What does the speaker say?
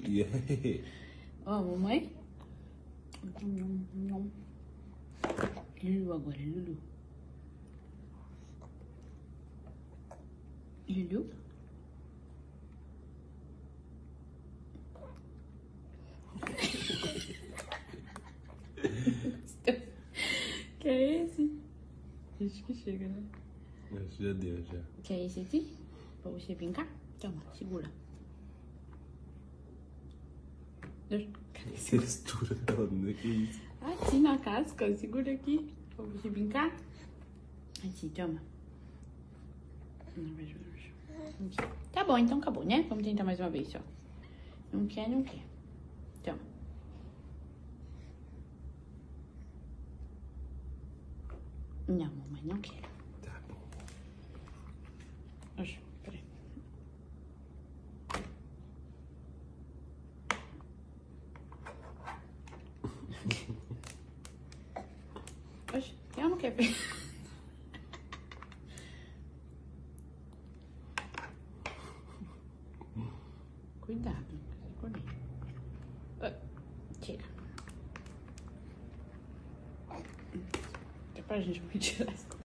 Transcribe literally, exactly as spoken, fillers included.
Yeah. Ó, mamãe. Não, não. Lulu agora, Lulu. Lulu. Que é esse? Acho que chega, né? Acho que já deu, já. Que é esse aqui? Pra você brincar? Toma, segura. Textura dela, né? Que isso? Aqui na casca, segura aqui. Pra você brincar. Aqui, toma. Não vejo, vejo. Aqui. Tá bom, então acabou, né? Vamos tentar mais uma vez, ó. Não quer, não quer. Toma. Não, mamãe, não quero. Tá bom. Oxe, peraí. Oxe, eu não quero ver. Cuidado, segura. Ah, tira. É pra gente tirar essa.